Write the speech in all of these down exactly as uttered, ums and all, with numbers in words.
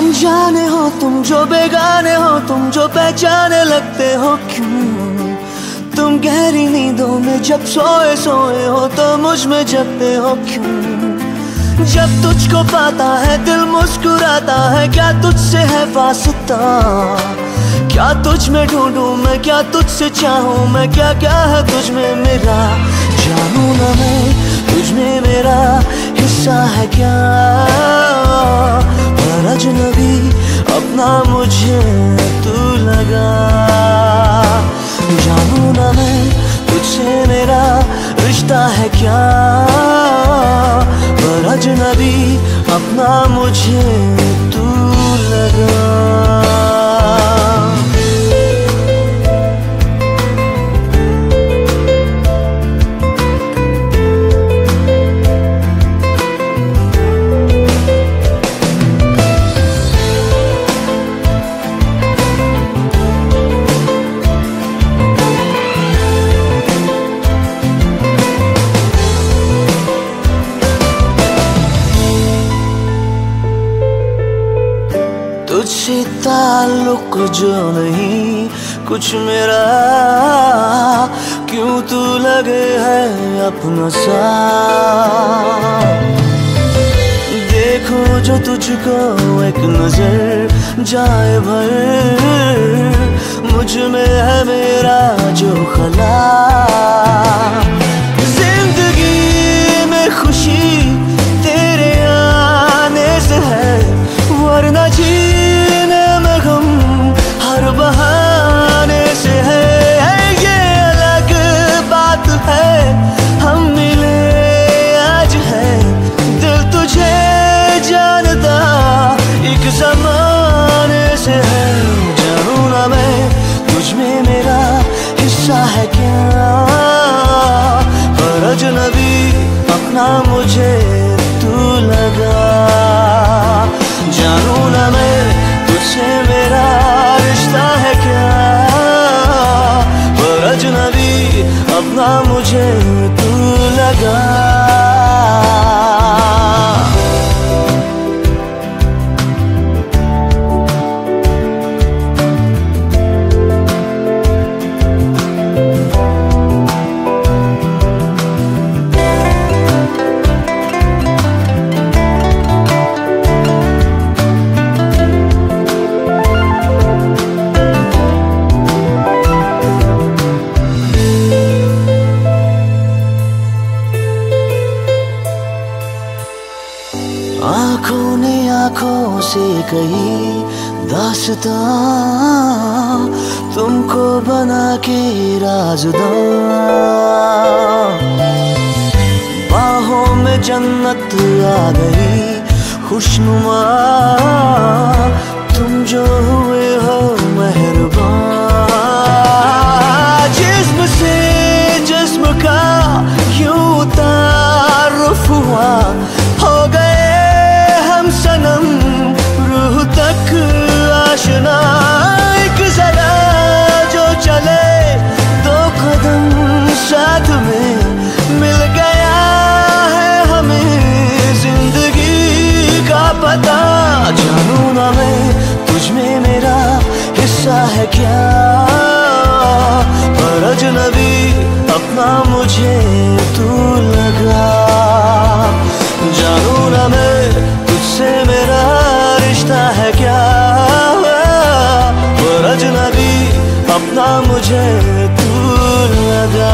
अनजाने हो तुम जो बेगाने हो, तुम जो पहचाने लगते हो क्यों? तुम गहरी नींदों में जब सोए सोए हो तो मुझ में जगते हो क्यों? जब तुझको पाता है दिल मुस्कुराता है, क्या तुझसे है वास्ता? क्या तुझ में ढूंढूं मैं, क्या तुझसे चाहूं मैं, क्या क्या है तुझ में मेरा? जानूं ना मैं तुझ में मेरा हिस्सा है क्या? पर अजनबी अपना मुझे तू लगा। जानूं ना मैं तुझसे मेरा रिश्ता है क्या? पर अजनबी अपना मुझे तू लगा। तुझसे ताल्लुक जो नहीं कुछ मेरा, क्यों तू लगे है अपना सा? देखो जो तुझको एक नजर जाए भर, मुझ में है मेरा जो खला। जिंदगी में खुशी तेरे आने से है, वरना जीने में गम हर बहाने से है। ये अलग बात है हम मिले आज है, दिल तुझे जानता एक ज़माने से है। जानूं ना मैं तुझ में मेरा हिस्सा है क्या? पर अजनबी अपना मुझे तू लगा। जानूं ना मैं तुझसे मेरा रिश्ता है क्या? पर अजनबी अपना मुझे तू लगा। आँखों ने आँखों से कही दास्तां, तुमको बना के राज़दां। बाहों में जन्नत आ गई खुशनुमा, तुम जो हुए हो मेहरबान। जिस्म से जिस्म का यूं तारुफ हुआ, हो गए हम सनम रूह तक आशना। एक जरा जो चले दो कदम साथ में, मिल गया है हमें जिंदगी का पता। जानूं ना मैं तुझ में मेरा हिस्सा है क्या? पर अजनबी अपना मुझे तू लगा। जानूं ना मैं तुझसे मेरा रिश्ता है क्या? पर अजनबी अपना मुझे तू लगा।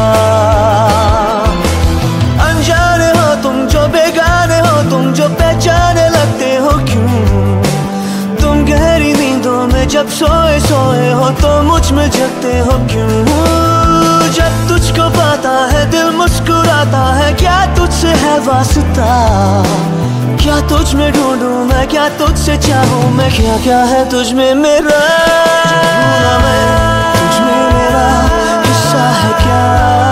अनजाने हो तुम जो बेगाने हो, तुम जो पहचाने लगते हो क्यों? तुम गहरी नींदों में जब सोए सोए हो तो मुझ में जगते हो क्यों? जब तुझको पाता है दिल मुस्कुराता है, क्या तुझसे है वास्ता? क्या तुझ में ढूंढूं मैं, क्या तुझसे चाहूं मैं, क्या क्या है तुझ में मेरा? जानूं ना मैं तुझ में मेरा हिस्सा है क्या?